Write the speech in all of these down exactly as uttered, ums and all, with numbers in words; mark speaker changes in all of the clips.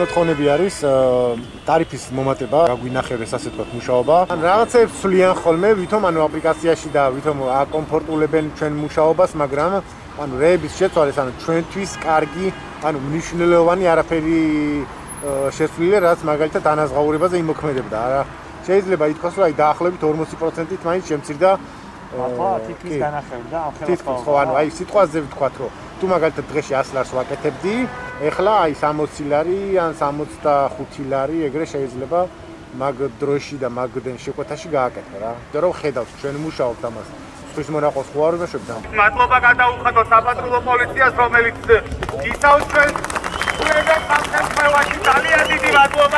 Speaker 1: მოთხოვნები არის ტარიფის მომატება, გაგვინახებდეს ასე თქვა მუშაობა. ან რაღაცებს სვლიან ხოლმე, ვითომ ანუ აპლიკაციაში და ვითომ აკომფორტულებენ ჩვენ მუშაობას, მაგრამ ანუ რეების შეცვალეს, ანუ ჩვენთვის კარგი, ანუ მნიშვნელოვანი არაფერი შესვლილი, რაც მაგალითად დანაზღაურებაზე იმოქმედებდა. არა შეიძლება ითქვას, რომ აი დაახლოებით ორმოცი პროცენტით მაინც შემცირდა
Speaker 2: ხო, თითქმის განახევდა ამ
Speaker 1: ხელმძღვანელობას. ხო, ანუ აი სიტყვაზე ვთქვათ, რომ თუ მაგალითად დღეში ას ლარს ვაკეთებდი, ეხლა აი სამოცი ლარი ან სამოცდახუთი ლარი ეგრე შეიძლება მაგ დროში და მაგ შეკვეთაში გააკეთო რა. იმიტომ რომ ხედავთ ჩვენ მუშაობთ ამას. ხვის მონაყოს ხო არ ვიმეშვებდა.
Speaker 3: მადლობა გადაუხადოთ საპატრულო პოლიციას, რომელიც იცავს ჩვენს კულეგებს სამხედროში. ძალიან დიდი მადლობა.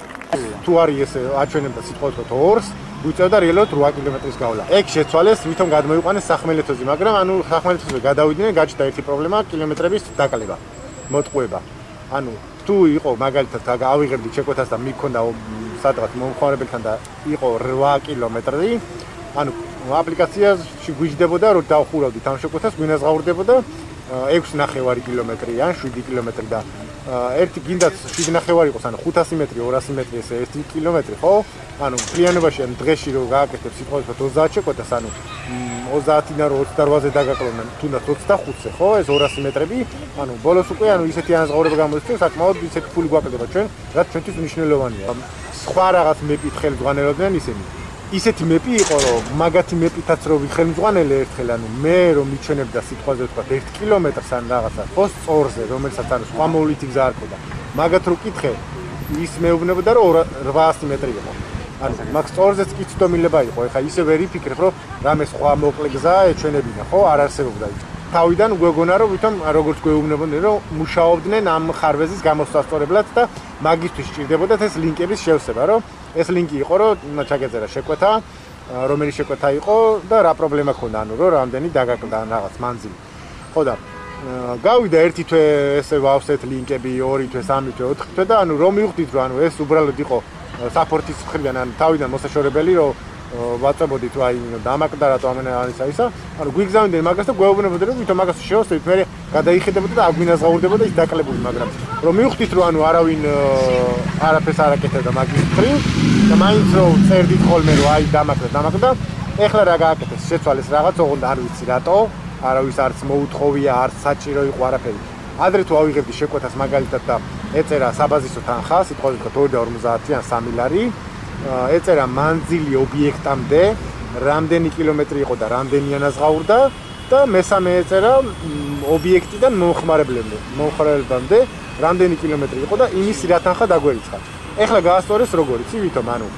Speaker 1: თუ არის ესე აჩვენებდა სიტყვით ორს უწევდა რეალურად რვა კილომეტრის გავლა. ეგ შეცვალეს, ვითომ გადმოიყვანეს სახმელეთოზე, მაგრამ ანუ სახმელეთოზე გადავიდნენ, გაჩნდა ერთი პრობლემა, კილომეტრების დაკლება, მოტყუება. ანუ თუ იყო მაგალითად ავიღებდი ჩეკვეთას და მიქონდა სადღაც მომხმარებელთან და იყო რვა კილომეტრი, ანუ აპლიკაციაში გვიჯდებოდა, რომ დავხურავდით ამ შეკვეთას, გვინაზღაურდებოდა ექვსი ნახევარი კილომეტრი ან შვიდი კილომეტრი და ერთი გინდათ შვიდი ნახევარი იყოს, ანუ ხუთასი მეტრი, ორასი მეტრი ესე ერთი კილომეტრი, ხო? ანუ მთლიანობაში ან დღეში რო გააკეთებ სიტყვით ოცდაათ შეკვეთას, ანუ ოცდაათიდან ოცდაოთხზე დაგაკლოდნენ, თუნდაც ოცდახუთზე, ხო? ეს ორასი მეტრები, ანუ ბოლოს უკვე ანუ ისეთი ანაზღაურება გამოიწვია, საკმაოდ ისეთი ფული გვაკლდება ჩვენ, რაც ჩვენთვის მნიშვნელოვანია. სხვა რაღაც მეპით ხელმძღვანელობდნენ ისინი. ისეთი მეპი იყო, რომ მაგათი მეპითაც რო ვიხელმძღვანელე ერთხელ, ანუ მე რომ მიჩვენებდა სიტყვაზე ვთქვათ ერთ კილომეტრს ან რაღაცა, ხო, სწორზე, რომელსაც ანუ სხვა მოვლითი გზა არ ქონდა. მაგათ რო კითხე, ის მეუბნებოდა, რომ რვაასი მეტრი იყო. ანუ მაგ სწორზეც კი ცდომილება იყო. ეხა ისე ვერ იფიქრებ, რომ რამე სხვა მოკლე გზა ეჩვენებინა, ხო, არ არსებობდა. თავიდან გვეგონა, რომ ვითომ როგორც გვეუბნებოდნენ, რომ მუშაობდნენ ამ ხარვეზის გამოსასწორებლად და მაგისთვის სჭირდებოდათ ეს ლინკების შევსება, რომ ეს ლინკი იყო, რომ ჩაგეწერა შეკვეთა, რომელი შეკვეთა იყო და რა პრობლემა ქონდა, ანუ რომ რამდენი დაგაკლდა რაღაც მანძილი. ხო და გავიდა ერთი თვე ესე ვავსეთ ლინკები, ორი თვე, სამი თვე, ოთხი თვე და ანუ რომ მივხვდით, რომ ანუ ეს უბრალოდ იყო საფორტის მხრიდან, ანუ თავიდან მოსაშორებელი, რომ ვაწებოდით, რომ აი დამაკლდა რატო ამენა არის ისა, ანუ გვიგზავნდნენ მაგას და გვეუბნებოდნენ, რომ ვითომ მაგას შევასწრებით, მე გადაიხედებოდა და აგვინაზღაურდებოდა ის დაკლებული, მაგრამ რომ მივხვდით, რომ ანუ არავინ არაფერს არ აკეთებდა მაგის მხრივ და მაინც რომ წერდით ხოლმე, რომ აი დამაკლდა, დამაკლდა, ეხლა რა გააკეთეს, შეცვალეს რაღაც, ოღონდ არ ვიცი რატო, არავის არც მოუთხოვია, არც საჭირო იყო არაფერი. ადრე თუ ავიღებდი შეკვეთას მაგალითად და ეწერა საბაზისო თანხა, სიტყვაზე ვთქვათ ორი და ორმოცდაათი ან სამი ლარი, ეწერა მანძილი ობიექტამდე, რამდენი კილომეტრი იყო და რამდენი ანაზღაურდა და მესამე ეწერა ობიექტიდან მომხმარებლებამდე, მომხმარებლებამდე, რამდენი კილომეტრი იყო და იმის რა თანხა დაგვერიცხა. ეხლა გაასწორეს როგორ იცი, ვითომ ანუ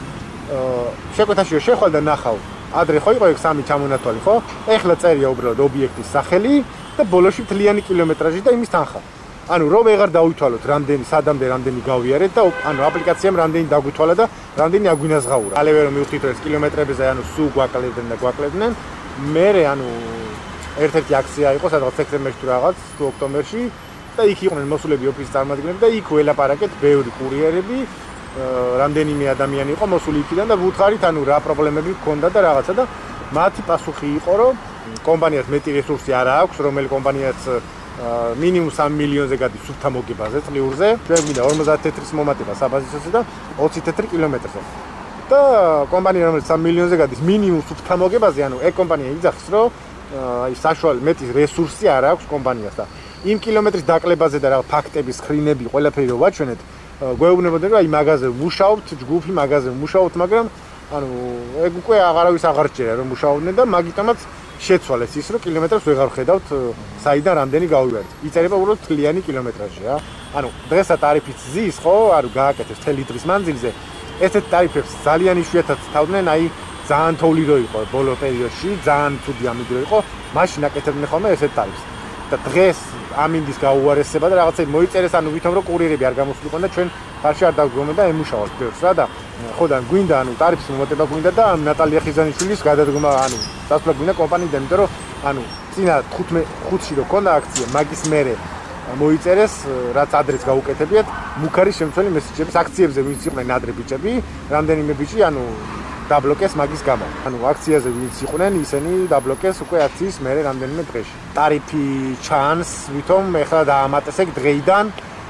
Speaker 1: შეკვეთაში შეხვალ და ნახავ. ადრე ხო იყო ეგ სამი ჩამონათვალი, ხო? ეხლა წერია უბრალოდ ობიექტის სახელი და ბოლოში მთლიანი კილომეტრაჟი და იმის თანხა. ანუ რომ ვეღარ დავითვალოთ რამდენი სადამდე რამდენი გავიარეთ და ანუ აპლიკაციამ რამდენი დაგვითვალა და რამდენი აგვინაზღაურა. ალევე რომ მივხვდით რომ ეს კილომეტრებზე ანუ სულ გვაკლებდნენ და გვაკლებდნენ. მერე ანუ ერთ-ერთი აქცია იყო სადღაც სექტემბერში თუ რაღაც თუ ოქტომბერში და იქ იყვნენ მოსულები ოფისის წარმომადგენლები და იქ ველაპარაკეთ ბევრი კურიერები, რამდენიმე ადამიანი იყო მოსული იქიდან და ვუთხარით ანუ რა პრობლემები ჰქონდა და რაღაცა და მათი პასუხი იყო რომ კომპანიას მეტი რესურსი არ აქვს, რომელი კომპანიაც მინიმუმ სამი მილიონზე გადის სუფთა მოგებაზე წლიურზე. ჩვენ მინდა ორმოცდაათი თეთრის მომატება საბაზისოზე და ოცი თეთრი კილომეტრზე. და კომპანია რომელიც სამი მილიონზე გადის მინიმუმ სუფთა მოგებაზე, ანუ ეგ კომპანია იძახის, რომ აი საშუალო მეტი რესურსი არ აქვს კომპანიას და იმ კილომეტრის დაკლებაზე და რა ფაქტების ხრინები ყველაფერი რო ვაჩვენეთ, გვეუბნებოდნენ, რომ აი მაგაზე ვმუშაობთ, ჯგუფი მაგაზე ვმუშაობთ, მაგრამ ანუ ეგ უკვე აღარავის აღარ ჭირა რომ მუშაობდნენ და მაგიტომაც შეცვალეს ის, რომ კილომეტრებს ვეღარ ხედავთ, საიდან რამდენი გავივართ. იწერება უბრალოდ თლიანი კილომეტრაჟი რა. ანუ დღესაც ტარიფიც ზის, ხო, ანუ გააკეთეს თელი დღის მანძილზე. ესეთ ტარიფებს ძალიან იშვიათად თავდნენ, აი ძალიან თოვლი რო იყო ბოლო პერიოდში, ძალიან ცუდი ამინდი რო იყო, მაშინ აკეთებდნენ ხოლმე ესეთ ტარიფს. და დღეს ამინდის გაუარესება და რაღაცა მოიწერეს, ანუ ვითომ რომ კურიერები არ გამოსულიყო და ჩვენ ხარში არ დაგვგონდა და ემუშავალთ ბევრს რა და ხო და გვინდა ანუ ტარიფის მომატება გვინდა და ნატალია ხიზანიშვილის გადადგომა ანუ დასვლა გვინდა კომპანიიდან, იმიტომ რომ ანუ წინა ხუთში რო ქონდა აქცია, მაგის მერე მოიწერეს, რაც ადრეც გაუკეთებიათ, მუქარი შემცველი მესიჯების აქციებზე ვინც იყვნენ ადრე ბიჭები, რამდენიმე ბიჭი ანუ დაბლოკეს მაგის გამო. ანუ აქციაზე ვინც იყვნენ, ისინი დაბლოკეს უკვე აქციის მერე რამდენიმე დღეში. ტარიფი ჩანს, ვითომ ეხლა დაამატეს ეგ დღეიდან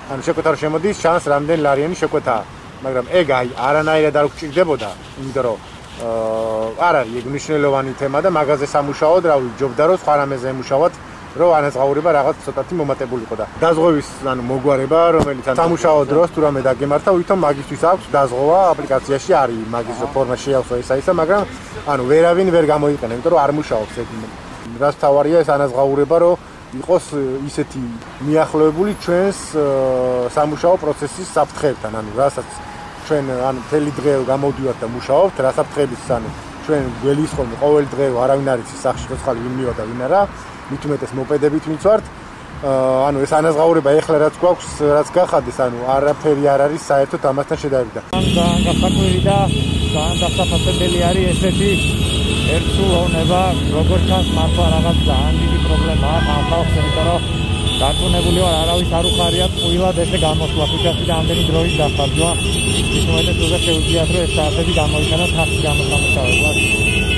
Speaker 1: ანუ შეკვეთა რომ შემოდის, ჩანს რამდენი ლარიანი შეკვეთაა. მაგრამ ეგ აი არანაირად არ გვჭირდებოდა, იმიტომ რომ არ არის ეგ მნიშვნელოვანი თემა და მაგაზე სამუშაოდ რა ვიჯობდა რომ სხვა რამეზე ემუშავოთ, რომ ანაზღაურება რაღაც ცოტათი მომატებულიყო და დაზღვევის ანუ მოგვარება, რომელიც სამუშაო დროს თუ რამე დაგემართა, ვითომ მაგისთვის აქვს დაზღვევა აპლიკაციაში არის მაგის ფორმა შეავსო ესა ისა, მაგრამ ანუ ვერავინ ვერ გამოიყენა, იმიტომ რომ არ მუშაობს ეგ. რაც თავარია ეს ანაზღაურება, რომ იყოს ისეთი მიახლოებული ჩვენს სამუშაო პროცესის საფრთხეებთან, ანუ რასაც ჩვენ ანუ მთელი დღე გამოვდივართ და მუშაობთ, რა საფრთხეების ანუ ჩვენ გველისხმობთ ყოველ დღე არავინ არ იცის სახში ცოცხალი ვინ მივა და ვინ არა, მით უმეტეს მოპედებით ვინც ვართ. ანუ ეს ანაზღაურება ეხლა რაც გვაქვს, რაც გახადეს, ანუ არაფერი არ არის საერთოდ ამასთან შედარებით.
Speaker 2: ძალიან გასაკვირი და ძალიან დასაფასებელი არის ესეთი ერთსულოვნება, როგორც ჩანს მართლა რაღაც ძალიან დიდი პრობლემაა ამ ხალხს, იმიტომ რომ დარწმუნებული ვარ, არავის არ უხარიათ ყვილად ესე გამოსვლა ქუჩაში და ამდენი დროის დახარჯვა. მით უმეტეს უზარ შეუძლიათ რომ ეს საათები გამოიყენოთ ხალხის გამოსამუშავებლად.